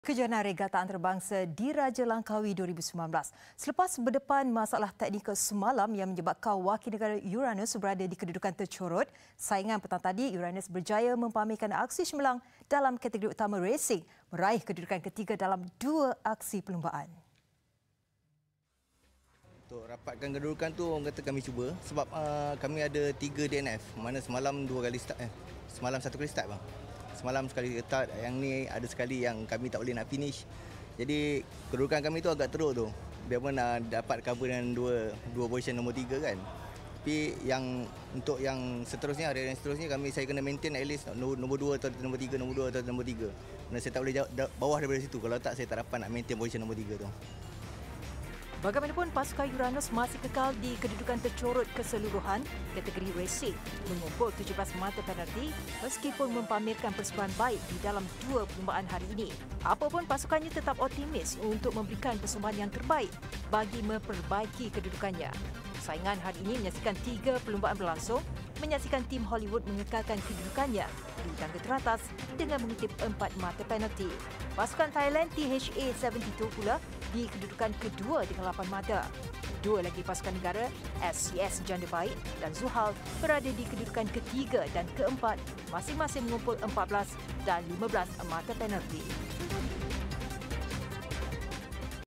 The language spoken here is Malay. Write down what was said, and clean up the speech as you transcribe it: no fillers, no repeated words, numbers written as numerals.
Kejohanan Regata Antarabangsa di Raja Langkawi 2019. Selepas berdepan masalah teknikal semalam yang menyebabkan wakil negara Uranus berada di kedudukan tercorot, saingan petang tadi Uranus berjaya mempamerkan aksi cemerlang dalam kategori utama racing, meraih kedudukan ketiga dalam 2 aksi perlumbaan. Untuk rapatkan kedudukan tu orang kata kami cuba sebab kami ada 3 DNF, mana semalam 2 kali start semalam 1 kali start bang. Semalam sekali start, yang ni ada sekali yang kami tak boleh nak finish. Jadi kedudukan kami tu agak teruk tu. Biarpun dapat cover dengan dua position nombor 3 kan. Tapi yang untuk yang seterusnya, hari yang seterusnya saya kena maintain at least nombor 2 atau nombor 3, nombor 2 atau nombor 3. Kerana saya tak boleh bawah daripada situ. Kalau tak saya tak dapat nak maintain position nombor 3 tu. Bagaimanapun, pasukan Uranus masih kekal di kedudukan tercorot keseluruhan kategori racing, mengumpul 17 mata penalti meskipun mempamerkan persembahan baik di dalam 2 perlumbaan hari ini. Apapun, pasukannya tetap optimis untuk memberikan persembahan yang terbaik bagi memperbaiki kedudukannya. Saingan hari ini menyaksikan 3 perlumbaan berlangsung, menyaksikan tim Hollywood mengekalkan kedudukannya di tangga teratas dengan mengutip 4 mata penalti. Pasukan Thailand THA-72 pula di kedudukan kedua dengan 8 mata. 2 lagi pasukan negara SCS Janda Baik dan Zuhal berada di kedudukan ketiga dan keempat, masing-masing mengumpul 14 dan 15 mata penalti.